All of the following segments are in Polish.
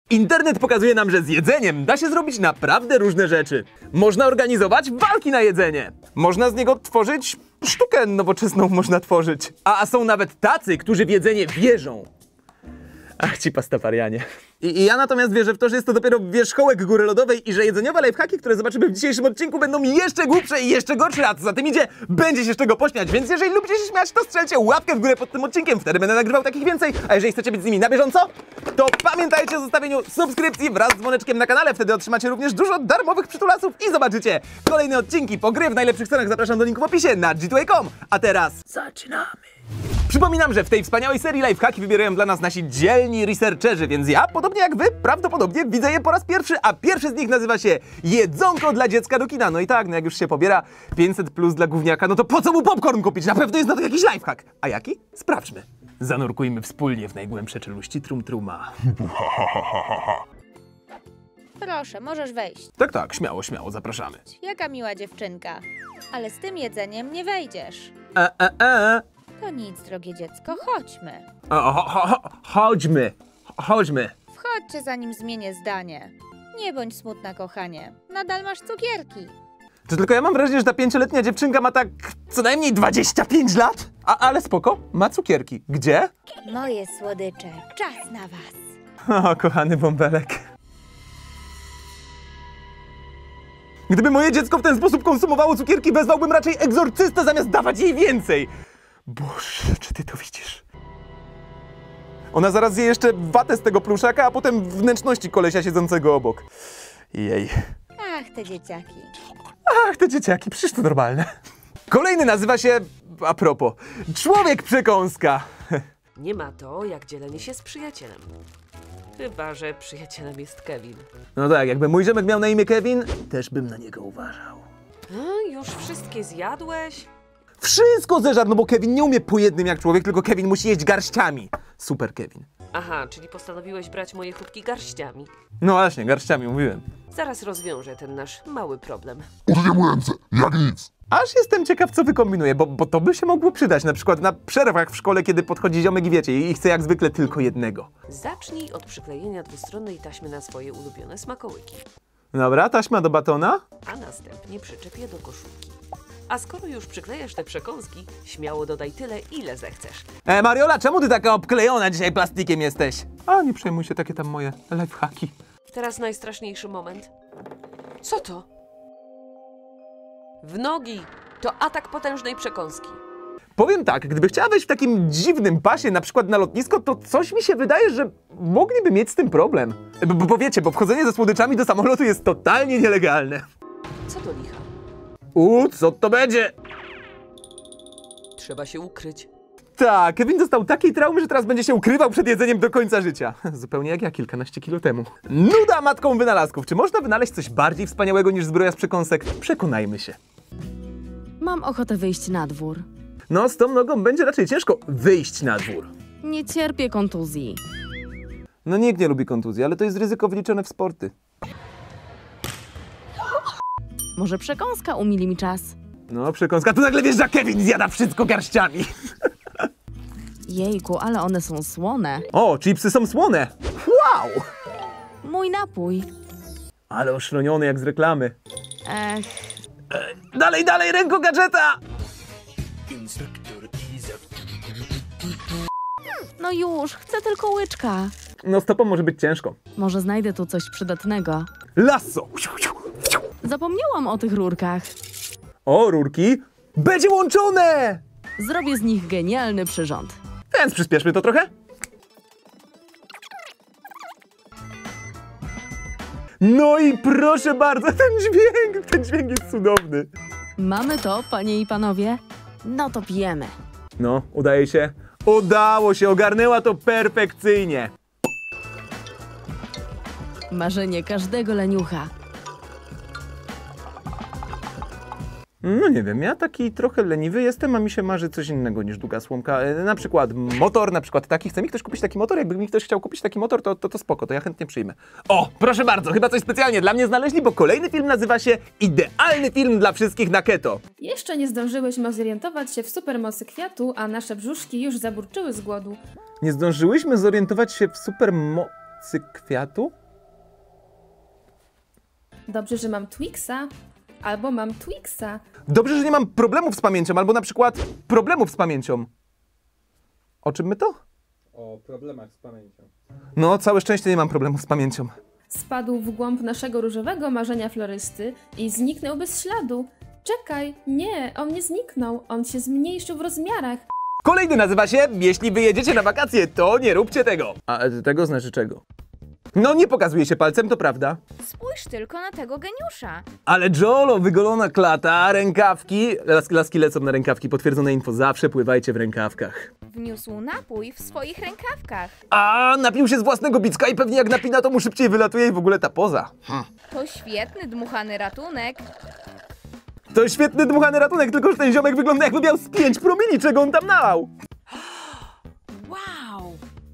Internet pokazuje nam, że z jedzeniem da się zrobić naprawdę różne rzeczy. Można organizować walki na jedzenie. Można z niego tworzyć sztukę nowoczesną można tworzyć. A są nawet tacy, którzy w jedzenie wierzą. Ach, ci pastafarianie. I ja natomiast wierzę w to, że jest to dopiero wierzchołek góry lodowej i że jedzeniowe lifehacki, które zobaczymy w dzisiejszym odcinku, będą jeszcze głupsze i jeszcze gorsze, a co za tym idzie, będzie się z czego pośmiać. Więc jeżeli lubicie się śmiać, to strzelcie łapkę w górę pod tym odcinkiem, wtedy będę nagrywał takich więcej. A jeżeli chcecie być z nimi na bieżąco, to pamiętajcie o zostawieniu subskrypcji wraz z dzwoneczkiem na kanale. Wtedy otrzymacie również dużo darmowych przytulasów i zobaczycie kolejne odcinki po gry w najlepszych stronach. Zapraszam do linku w opisie na g2a.com. A teraz zaczynamy. Przypominam, że w tej wspaniałej serii lifehacki wybierają dla nas nasi dzielni researcherzy, więc ja, podobnie jak wy, prawdopodobnie widzę je po raz pierwszy, a pierwszy z nich nazywa się Jedzonko dla dziecka do kina. No i tak, no jak już się pobiera 500 plus dla gówniaka, no to po co mu popcorn kupić? Na pewno jest na to jakiś lifehack. A jaki? Sprawdźmy. Zanurkujmy wspólnie w najgłębsze czeluści truma. Proszę, możesz wejść. Tak, śmiało, zapraszamy. Jaka miła dziewczynka. Ale z tym jedzeniem nie wejdziesz. To nic, drogie dziecko, chodźmy. Chodźmy. Wchodźcie, zanim zmienię zdanie. Nie bądź smutna, kochanie. Nadal masz cukierki. To tylko ja mam wrażenie, że ta 5-letnia dziewczynka ma tak co najmniej 25 lat. Ale spoko, ma cukierki. Gdzie? Moje słodycze, czas na was. O, kochany bąbelek. Gdyby moje dziecko w ten sposób konsumowało cukierki, wezwałbym raczej egzorcystę zamiast dawać jej więcej. Boże, czy ty to widzisz? Ona zaraz zje jeszcze watę z tego pluszaka, a potem wnętrzności kolesia siedzącego obok. Jej. Ach, te dzieciaki, przecież to normalne. Kolejny nazywa się, a propos, Człowiek Przekąska. Nie ma to jak dzielenie się z przyjacielem. Chyba że przyjacielem jest Kevin. No tak, jakby mój ziomek miał na imię Kevin, też bym na niego uważał. Już wszystkie zjadłeś? Wszystko zeżar, no bo Kevin nie umie po jednym jak człowiek, tylko Kevin musi jeść garściami. Super Kevin. Aha, czyli postanowiłeś brać moje chutki garściami. No właśnie, garściami mówiłem. Zaraz rozwiążę ten nasz mały problem. Użyję mu ręce, jak nic. Aż jestem ciekaw, co wykombinuje, bo to by się mogło przydać, na przykład na przerwach w szkole, kiedy podchodzi ziomek i wiecie, i chce jak zwykle tylko jednego. Zacznij od przyklejenia dwustronnej taśmy na swoje ulubione smakołyki. Dobra, taśma do batona. A następnie przyczep je do koszulki. A skoro już przyklejasz te przekąski, śmiało dodaj tyle, ile zechcesz. Mariola, czemu ty taka obklejona dzisiaj plastikiem jesteś? A, nie przejmuj się, takie tam moje lifehacki. Teraz najstraszniejszy moment. Co to? W nogi! To atak potężnej przekąski. Powiem tak, gdyby chciała wejść w takim dziwnym pasie, na przykład na lotnisko, to coś mi się wydaje, że mogliby mieć z tym problem. Bo wiecie, bo wchodzenie ze słodyczami do samolotu jest totalnie nielegalne. Co to licha? Co to będzie? Trzeba się ukryć. Tak, Kevin dostał takiej traumy, że teraz będzie się ukrywał przed jedzeniem do końca życia. Zupełnie jak ja kilkanaście kilo temu. Nuda matką wynalazków. Czy można wynaleźć coś bardziej wspaniałego niż zbroja z przekąsek? Przekonajmy się. Mam ochotę wyjść na dwór. No, z tą nogą będzie raczej ciężko wyjść na dwór. Nie cierpię kontuzji. No nikt nie lubi kontuzji, ale to jest ryzyko wliczone w sporty. Może przekąska umili mi czas? No, przekąska, tu nagle wjeżdża Kevin, zjada wszystko garściami. Jejku, ale one są słone. O, chipsy są słone. Wow! Mój napój. Ale oszroniony jak z reklamy. Ech, Dalej, ręko gadżeta! no już, chcę tylko łyczka. No, stopą może być ciężko. Może znajdę tu coś przydatnego. Lasso! Zapomniałam o tych rurkach. O, rurki! Będzie łączone! Zrobię z nich genialny przyrząd. Więc przyspieszmy to trochę. No i proszę bardzo, ten dźwięk jest cudowny. Mamy to, panie i panowie? No to pijemy. No, udaje się. Udało się, ogarnęła to perfekcyjnie. Marzenie każdego leniucha. No nie wiem, ja taki trochę leniwy jestem, a mi się marzy coś innego niż długa słomka. Na przykład motor, na przykład taki. Chce mi ktoś kupić taki motor? Jakby mi ktoś chciał kupić taki motor, to spoko, to ja chętnie przyjmę. O, proszę bardzo, chyba coś specjalnie dla mnie znaleźli, bo kolejny film nazywa się Idealny film dla wszystkich na keto. Jeszcze nie zdążyłyśmy zorientować się w supermocy kwiatu, a nasze brzuszki już zaburczyły z głodu. Nie zdążyłyśmy zorientować się w supermocy kwiatu? Dobrze, że mam Twixa, albo mam Twixa. Dobrze, że nie mam problemów z pamięcią, albo na przykład problemów z pamięcią. O czym my to? O problemach z pamięcią. No, całe szczęście nie mam problemów z pamięcią. Spadł w głąb naszego różowego marzenia florysty i zniknął bez śladu. Czekaj, nie, on nie zniknął, on się zmniejszył w rozmiarach. Kolejny nazywa się jeśli wyjedziecie na wakacje, to nie róbcie tego. A tego znaczy czego? No nie pokazuje się palcem, to prawda. Spójrz tylko na tego geniusza. Ale Jolo, wygolona klata, rękawki. Laski lecą na rękawki, potwierdzone info, zawsze pływajcie w rękawkach. Wniósł napój w swoich rękawkach. A napił się z własnego bicka i pewnie jak napina, to mu szybciej wylatuje i w ogóle ta poza. To świetny dmuchany ratunek. To świetny dmuchany ratunek, tylko że ten ziomek wygląda jakby miał z 5 promili, czego on tam nalał. Wow!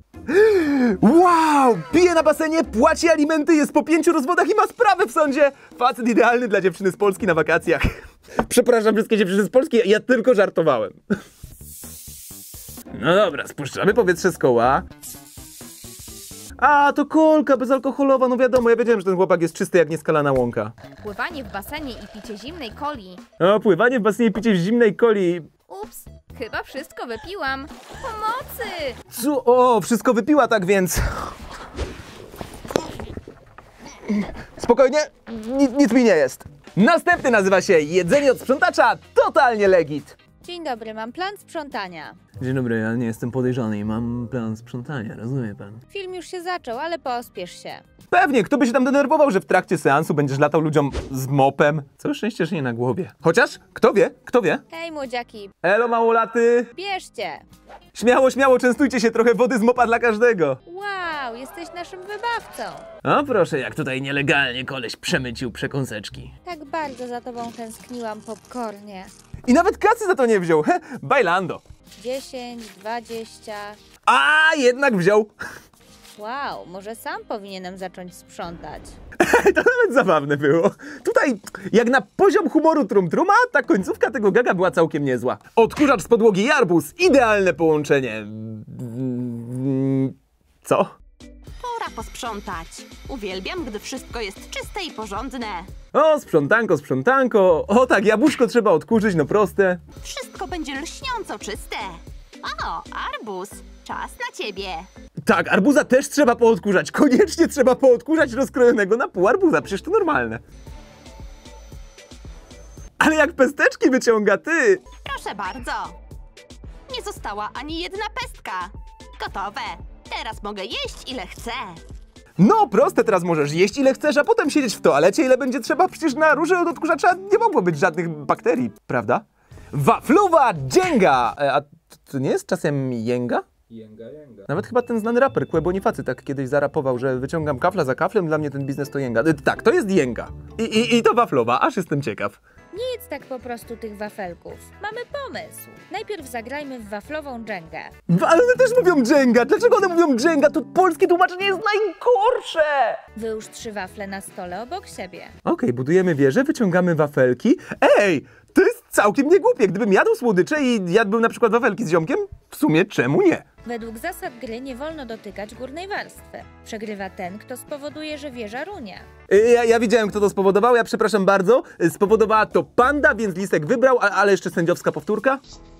Wow! Pije na basenie, płaci alimenty, jest po 5 rozwodach i ma sprawę w sądzie. Facet idealny dla dziewczyny z Polski na wakacjach. Przepraszam wszystkie dziewczyny z Polski, ja tylko żartowałem. No dobra, spuszczamy powietrze z koła. A, to kolka bezalkoholowa, no wiadomo, ja wiedziałem, że ten chłopak jest czysty jak nieskalana łąka. Pływanie w basenie i picie zimnej coli. O, pływanie w basenie i picie zimnej coli. Ups, chyba wszystko wypiłam. Pomocy! Co? O, wszystko wypiła, tak więc... Spokojnie, nic mi nie jest. Następny nazywa się jedzenie od sprzątacza, totalnie legit. Dzień dobry, mam plan sprzątania. Dzień dobry, ja nie jestem podejrzany i mam plan sprzątania, rozumie pan? Film już się zaczął, ale pospiesz się. Pewnie, kto by się tam denerwował, że w trakcie seansu będziesz latał ludziom z mopem? Całe szczęście, że nie na głowie. Chociaż, kto wie? Hej młodziaki, Elo małolaty! bierzcie. Śmiało, śmiało, częstujcie się, trochę wody z mopa dla każdego. Wow, jesteś naszym wybawcą. O proszę, jak tutaj nielegalnie koleś przemycił przekąseczki. Tak bardzo za tobą tęskniłam, popcornie. I nawet kasy za to nie wziął, bailando. 10, 20... A jednak wziął. Wow, może sam powinienem zacząć sprzątać. To nawet zabawne było. Tutaj, jak na poziom humoru trum-truma, ta końcówka tego gaga była całkiem niezła. Odkurzacz z podłogi i arbuz, idealne połączenie. Co? Pora posprzątać. Uwielbiam, gdy wszystko jest czyste i porządne. O, sprzątanko, sprzątanko. O tak, jabłuszko trzeba odkurzyć, no proste. Wszystko będzie lśniąco czyste. O, arbuz. Czas na ciebie. Tak, arbuza też trzeba poodkurzać. Koniecznie trzeba poodkurzać rozkrojonego na pół arbuza, przecież to normalne. Ale jak pesteczki wyciąga, ty! Proszę bardzo. Nie została ani jedna pestka. Gotowe. Teraz mogę jeść ile chcę. No, proste, teraz możesz jeść ile chcesz, a potem siedzieć w toalecie ile będzie trzeba. Przecież na rurze od odkurzacza nie mogło być żadnych bakterii, prawda? Waflowa dżęga! A to nie jest czasem jęga? Jęga. Nawet chyba ten znany raper, Kłe Bonifacy, tak kiedyś zarapował, że wyciągam kafla za kaflem, dla mnie ten biznes to jęga. Tak, to jest jęga. I to waflowa, aż jestem ciekaw. Nie jedz tak po prostu tych wafelków. Mamy pomysł. Najpierw zagrajmy w waflową dżęgę. Ale one też mówią dżęga. Dlaczego one mówią dżęga? To polskie tłumaczenie jest najgorsze! Wyłóż 3 wafle na stole obok siebie. Okej, budujemy wieżę, wyciągamy wafelki. Ej, to jest całkiem niegłupie. Gdybym jadł słodycze i jadłbym na przykład wafelki z ziomkiem, w sumie czemu nie? Według zasad gry nie wolno dotykać górnej warstwy. Przegrywa ten, kto spowoduje, że wieża runie. Ja widziałem, kto to spowodował, ja przepraszam bardzo. Spowodowała to panda, więc lisek wybrał, ale jeszcze sędziowska powtórka.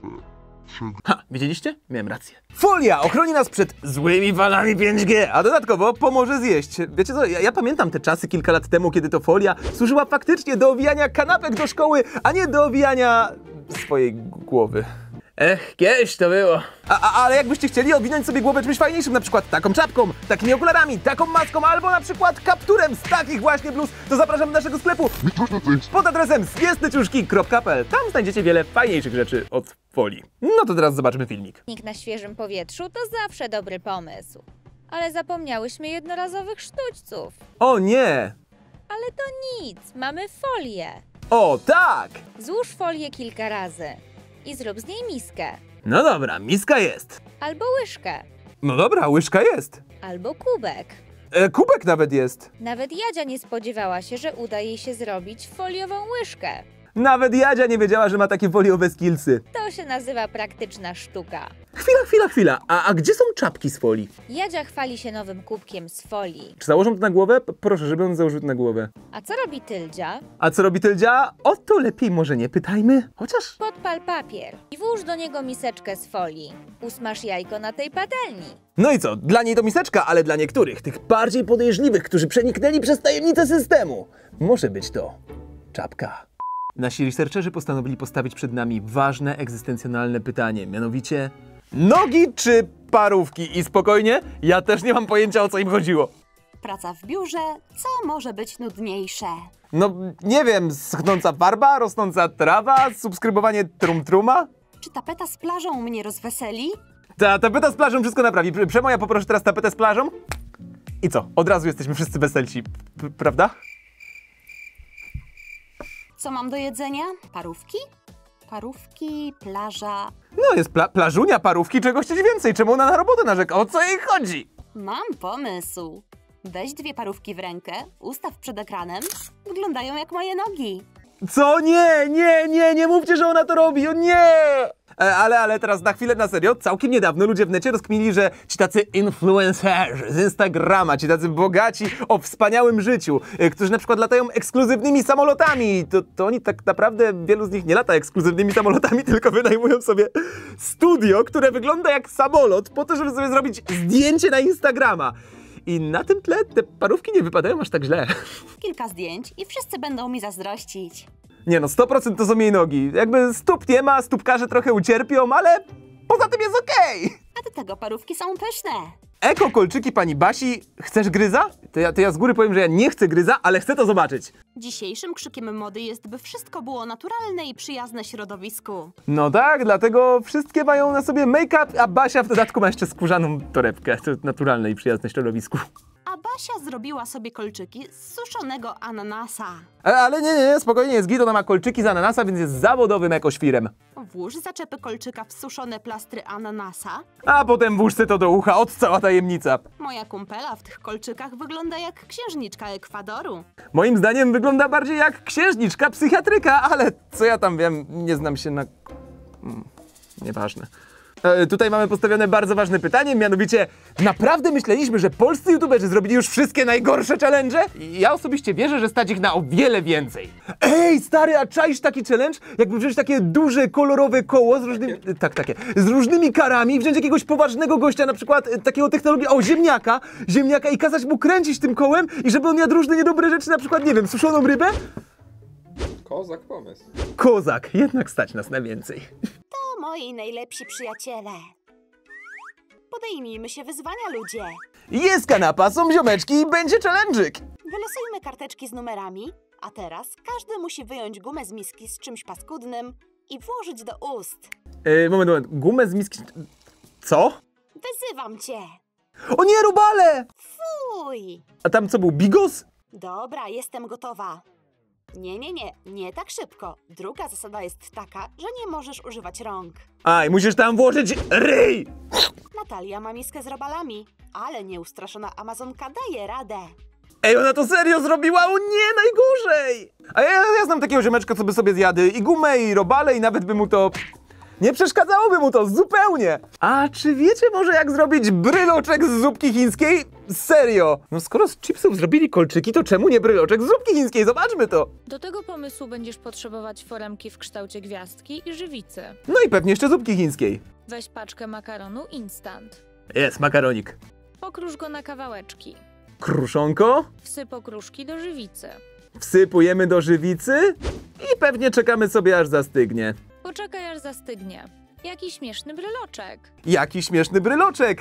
Ha, widzieliście? Miałem rację. Folia ochroni nas przed złymi falami 5G, a dodatkowo pomoże zjeść. Wiecie co, ja pamiętam te czasy kilka lat temu, kiedy to folia służyła faktycznie do owijania kanapek do szkoły, a nie do owijania swojej głowy. Kiedyś to było. Ale jakbyście chcieli owinąć sobie głowę czymś fajniejszym, na przykład taką czapką, takimi okularami, taką maską, albo na przykład kapturem z takich właśnie bluz, to zapraszam do naszego sklepu pod adresem swiesteciuszki.pl. Tam znajdziecie wiele fajniejszych rzeczy od folii. No to teraz zobaczmy filmik. Piknik na świeżym powietrzu to zawsze dobry pomysł. Ale zapomniałyśmy jednorazowych sztućców. O nie! Ale to nic, mamy folię. O tak! Złóż folię kilka razy i zrób z niej miskę. No dobra, miska jest. Albo łyżkę. No dobra, łyżka jest. Albo kubek. Kubek nawet jest. Nawet Jadzia nie spodziewała się, że uda jej się zrobić foliową łyżkę. Nawet Jadzia nie wiedziała, że ma takie foliowe skillsy. To się nazywa praktyczna sztuka. Chwila. A gdzie są czapki z folii? Jadzia chwali się nowym kubkiem z folii. Czy założą to na głowę? Proszę, żeby on założył to na głowę. A co robi Tyldzia? A co robi Tyldzia? O to lepiej może nie pytajmy. Chociaż... Podpal papier i włóż do niego miseczkę z folii. Usmaż jajko na tej patelni. No i co? Dla niej to miseczka, ale dla niektórych, tych bardziej podejrzliwych, którzy przeniknęli przez tajemnicę systemu, może być to czapka. Nasi researcherzy postanowili postawić przed nami ważne, egzystencjonalne pytanie, mianowicie nogi czy parówki? I spokojnie, ja też nie mam pojęcia, o co im chodziło. Praca w biurze, co może być nudniejsze? No, nie wiem, schnąca farba, rosnąca trawa, subskrybowanie trumtruma? Czy tapeta z plażą mnie rozweseli? Ta tapeta z plażą wszystko naprawi. Przemo, ja poproszę teraz tapetę z plażą. I co? Od razu jesteśmy wszyscy weselsi, prawda? Co mam do jedzenia? Parówki? Parówki, plaża... No, jest plażunia, parówki, czego chcieć więcej. Czemu ona na robotę narzeka? O co jej chodzi? Mam pomysł. Weź 2 parówki w rękę, ustaw przed ekranem. Wyglądają jak moje nogi. Co? Nie mówcie, że ona to robi, o nie! Ale teraz na chwilę na serio, całkiem niedawno ludzie w necie rozkminili, że ci tacy influencerzy z Instagrama, ci tacy bogaci o wspaniałym życiu, którzy na przykład latają ekskluzywnymi samolotami, to oni tak naprawdę, wielu z nich nie lata ekskluzywnymi samolotami, tylko wynajmują sobie studio, które wygląda jak samolot po to, żeby sobie zrobić zdjęcie na Instagrama. I na tym tle te parówki nie wypadają aż tak źle. Kilka zdjęć i wszyscy będą mi zazdrościć. Nie no, 100% to są jej nogi. Jakby stóp nie ma, stópkarze trochę ucierpią, ale poza tym jest okej. A do tego parówki są pyszne. Eko kolczyki pani Basi. Chcesz gryza? To ja z góry powiem, że ja nie chcę gryza, ale chcę to zobaczyć. Dzisiejszym krzykiem mody jest, by wszystko było naturalne i przyjazne środowisku. No tak, dlatego wszystkie mają na sobie make-up, a Basia w dodatku ma jeszcze skórzaną torebkę. To naturalne i przyjazne środowisku. A Basia zrobiła sobie kolczyki z suszonego ananasa. Ale nie, spokojnie, jest git, ona ma kolczyki z ananasa, więc jest zawodowym ekoświrem. Włóż zaczepy kolczyka w suszone plastry ananasa. A potem włóż to do ucha, od cała tajemnica. Moja kumpela w tych kolczykach wygląda jak księżniczka Ekwadoru. Moim zdaniem wygląda bardziej jak księżniczka psychiatryka, ale co ja tam wiem, nie znam się na... Nieważne. Tutaj mamy postawione bardzo ważne pytanie, mianowicie naprawdę myśleliśmy, że polscy youtuberzy zrobili już wszystkie najgorsze challenge? Ja osobiście wierzę, że stać ich na o wiele więcej. Ej, stary, a czaisz taki challenge? Jakby wziąć takie duże, kolorowe koło z różnymi... takie. Z różnymi karami, wziąć jakiegoś poważnego gościa, na przykład takiego ziemniaka i kazać mu kręcić tym kołem i żeby on jadł różne niedobre rzeczy, na przykład, nie wiem, suszoną rybę? Kozak pomysł. Kozak, jednak stać nas na więcej. To moi najlepsi przyjaciele. Podejmijmy się wyzwania, ludzie. Jest kanapa, są ziomeczki i będzie challenge'yk. Wylosujmy karteczki z numerami, a teraz każdy musi wyjąć gumę z miski z czymś paskudnym i włożyć do ust. Moment, gumę z miski... Co? Wyzywam cię. O nie, robale! Fuj! A tam co był, bigos? Dobra, jestem gotowa. Nie tak szybko. Druga zasada jest taka, że nie możesz używać rąk. A, i musisz tam włożyć ryj! Natalia ma miskę z robalami, ale nieustraszona Amazonka daje radę. Ej, ona to serio zrobiła? O nie, najgorzej! A ja znam takiego ziomeczka, co by sobie zjadł i gumę, i robale, i nawet by mu to... Nie przeszkadzałoby mu to zupełnie! A czy wiecie może, jak zrobić bryloczek z zupki chińskiej? Serio! No skoro z chipsów zrobili kolczyki, to czemu nie bryloczek z zupki chińskiej? Zobaczmy to! Do tego pomysłu będziesz potrzebować foremki w kształcie gwiazdki i żywicy. No i pewnie jeszcze zupki chińskiej. Weź paczkę makaronu instant. Jest, makaronik. Pokrusz go na kawałeczki. Kruszonko? Wsyp okruszki do żywicy. Wsypujemy do żywicy i pewnie czekamy sobie, aż zastygnie. Poczekaj, aż zastygnie. Jaki śmieszny bryloczek. Jaki śmieszny bryloczek!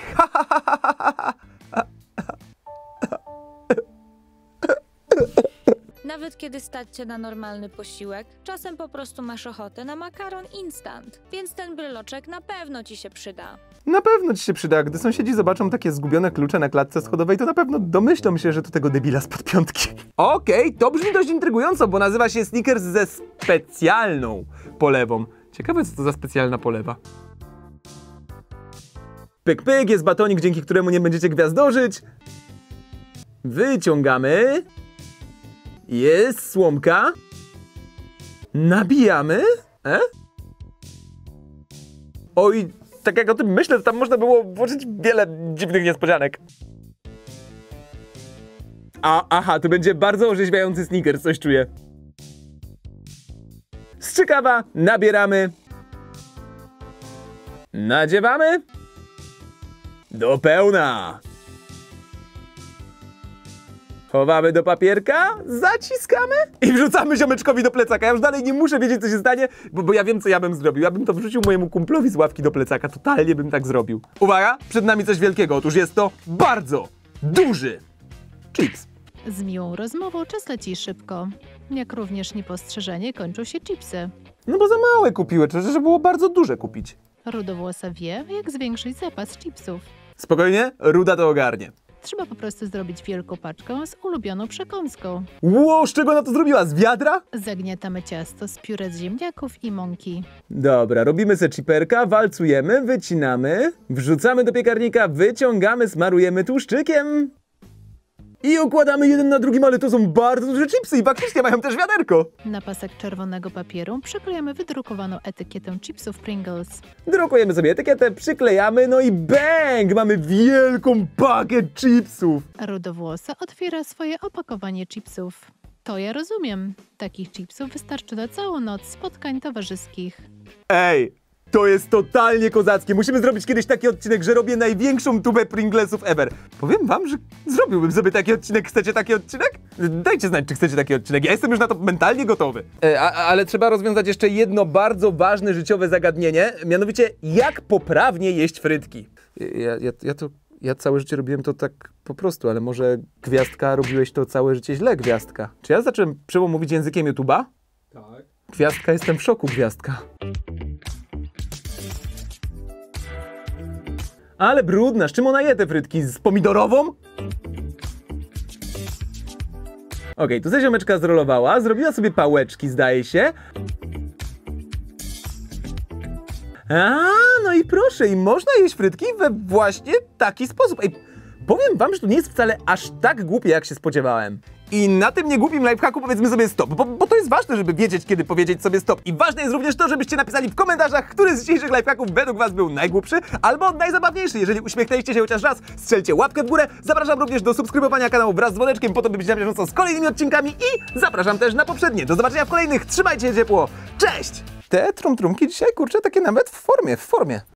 Nawet kiedy stać cię na normalny posiłek, czasem po prostu masz ochotę na makaron instant, więc ten bryloczek na pewno ci się przyda. Na pewno ci się przyda. Gdy sąsiedzi zobaczą takie zgubione klucze na klatce schodowej, to na pewno domyślą się, że to tego debila spod piątki. Okej, to brzmi dość intrygująco, bo nazywa się Snickers ze specjalną polewą. Ciekawe, co to za specjalna polewa. Pyk, pyk, jest batonik, dzięki któremu nie będziecie gwiazdożyć. Wyciągamy. Jest słomka. Nabijamy. Oj, tak jak o tym myślę, to tam można było włożyć wiele dziwnych niespodzianek. Aha, to będzie bardzo orzeźwiający Snickers, coś czuję. Strzykawa, nabieramy. Nadziewamy. Do pełna. Chowamy do papierka, zaciskamy i wrzucamy ziomeczkowi do plecaka. Ja już dalej nie muszę wiedzieć, co się stanie, bo ja wiem, co ja bym zrobił. Ja bym to wrzucił mojemu kumplowi z ławki do plecaka. Totalnie bym tak zrobił. Uwaga, przed nami coś wielkiego. Otóż jest to bardzo duży chips. Z miłą rozmową czas leci szybko. Jak również niepostrzeżenie kończą się chipsy. No bo za małe kupiły, trzeba było bardzo duże kupić. Rudowłosa wie, jak zwiększyć zapas chipsów. Spokojnie, Ruda to ogarnie. Trzeba po prostu zrobić wielką paczkę z ulubioną przekąską. Ło, z czego ona to zrobiła? Z wiadra? Zagniatamy ciasto z pióre z ziemniaków i mąki. Dobra, robimy se chiperka, walcujemy, wycinamy, wrzucamy do piekarnika, wyciągamy, smarujemy tłuszczykiem. I układamy jeden na drugim, ale to są bardzo duże chipsy i faktycznie mają też wiaderko. Na pasek czerwonego papieru przyklejamy wydrukowaną etykietę chipsów Pringles. Drukujemy sobie etykietę, przyklejamy, no i bang! Mamy wielką pakę chipsów. Rudowłosa otwiera swoje opakowanie chipsów. To ja rozumiem. Takich chipsów wystarczy na całą noc spotkań towarzyskich. Ej, to jest totalnie kozackie. Musimy zrobić kiedyś taki odcinek, że robię największą tubę Pringlesów ever. Powiem wam, że zrobiłbym sobie taki odcinek. Chcecie taki odcinek? Dajcie znać, czy chcecie taki odcinek. Ja jestem już na to mentalnie gotowy. Ale trzeba rozwiązać jeszcze jedno bardzo ważne życiowe zagadnienie. Mianowicie, jak poprawnie jeść frytki. Ja całe życie robiłem to tak po prostu, ale może Gwiazdka, robiłeś to całe życie źle, Gwiazdka. Czy ja zacząłem mówić językiem YouTube'a? Tak. Gwiazdka, jestem w szoku, Gwiazdka. Ale brudna, z czym ona je te frytki? Z pomidorową? Okej, tu se ziomeczka zrolowała, zrobiła sobie pałeczki, zdaje się. No i proszę, i można jeść frytki we właśnie taki sposób. Ej, powiem wam, że to nie jest wcale aż tak głupie, jak się spodziewałem. I na tym niegłupim lifehacku powiedzmy sobie stop, bo to jest ważne, żeby wiedzieć, kiedy powiedzieć sobie stop. I ważne jest również to, żebyście napisali w komentarzach, który z dzisiejszych lifehacków według was był najgłupszy albo najzabawniejszy. Jeżeli uśmiechnęliście się chociaż raz, strzelcie łapkę w górę. Zapraszam również do subskrybowania kanału wraz z dzwoneczkiem, po to, by być na bieżąco z kolejnymi odcinkami i zapraszam też na poprzednie. Do zobaczenia w kolejnych, trzymajcie się ciepło, cześć! Te trumtrumki dzisiaj, kurczę, takie nawet w formie.